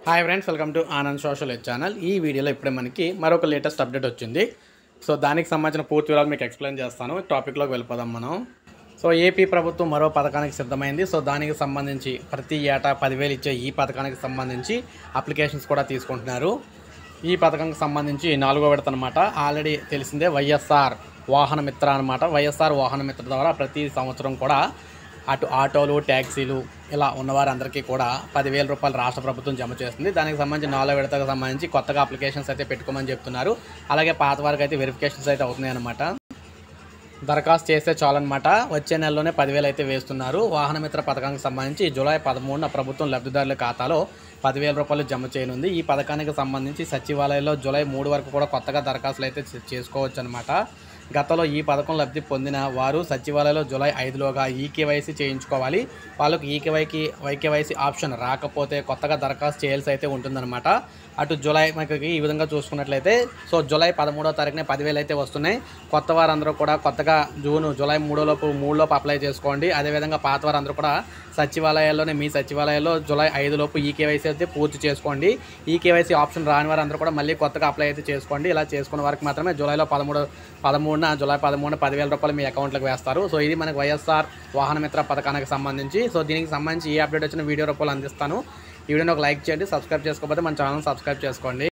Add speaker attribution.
Speaker 1: Hi friends, welcome to Anand social channel. ఈ వీడియోలో ఇప్పుడే మనకి మరొక లేటెస్ట్ అప్డేట్ వచ్చింది. సో దానికి సంబంధించిన పూర్తి వివరాలు మీకు ఎక్స్ప్లెయిన్ చేస్తాను. టాపిక్లోకి వెళ్ళిపోదాం మనం. సో ఏపీ ప్రభుత్వం మరో పథకానికి సిద్ధమైంది. సో దానికి సంబంధించి ప్రతి ఏటా 10,000 ఇచ్చే ఈ పథకానికి సంబంధించి అప్లికేషన్స్ కూడా తీసుకుంటున్నారు. ఈ పథకానికి సంబంధించి 4వ విడత అనమాట. ఆల్రెడీ తెలిసిందే వైఎస్ఆర్ వాహన మిత్ర అనమాట. వైఎస్ఆర్ వాహన మిత్ర ద్వారా ప్రతి సంవత్సరం కూడా అటు ఆటోలు, ట్యాక్సీలు ఇలా ఉన్నవారందరికీ కూడా 10,000 రూపాయలు రాష్ట్ర ప్రభుత్వం జమ చేస్తుంది. దానికి సంబంధించి 4వ విడతకు సంబంధించి కొత్తగా అప్లికేషన్స్ అయితే పెట్టుకోమని చెప్తున్నారు. అలాగే పాత వారికి అయితే వెరిఫికేషన్స్ అయితే అవుతున్నాయి అన్నమాట. దరఖాస్తు చేస్తే చాలన్నమాట. వచ్చే నెలలోనే 10,000 అయితే వేస్తున్నారు. వాహన మిత్ర పథకానికి సంబంధించి జూలై 13న ప్రభుత్వం లబ్ధిదారుల ఖాతాలో 10,000 రూపాయలు జమ చేయనుంది. ఈ పథకానికి సంబంధించి సచివాలయంలో జూలై 3 వరకు కూడా కొత్తగా దరఖాస్తులు అయితే చేసుకోవచ్చు అనమాట. గతంలో ఈ పథకం లబ్ధి పొందిన వారు సచివాలయంలో జూలై 5లోగా ఈకేవైసీ చేయించుకోవాలి. వాళ్ళకు వైకేవైసీ ఆప్షన్ రాకపోతే కొత్తగా దరఖాస్తు చేయాల్సి అయితే ఉంటుందన్నమాట. అటు జూలై మనకి ఈ విధంగా చూసుకున్నట్లయితే సో జూలై 13వ తారీఖునే 10,000 అయితే వస్తున్నాయి. కొత్త వారందరూ కూడా కొత్తగా జూలై 3లోపు అప్లై చేసుకోండి. అదేవిధంగా పాత వారందరూ కూడా సచివాలయాల్లోనే మీ సచివాలయాల్లో జూలై 5లోపు ఈకేవైసీ అయితే పూర్తి చేసుకోండి. ఈకేవైసీ ఆప్షన్ రాని వారందరూ కూడా మళ్ళీ కొత్తగా అప్లై అయితే చేసుకోండి. ఇలా చేసుకున్న వారికి మాత్రమే జూలై 13న 10,000 రూపాయలు మీ అకౌంట్లోకి వేస్తారు. సో ఇది మనకి వైఎస్ఆర్ వాహన మిత్ర పథకానికి సంబంధించి. సో దీనికి సంబంధించి ఏ అప్డేట్ వచ్చిన వీడియో రూపాయలు అందిస్తాను. ఈ వీడియోని ఒక లైక్ చేయండి. సబ్స్క్రైబ్ చేసుకోకపోతే మన ఛానల్ సబ్స్క్రైబ్ చేసుకోండి.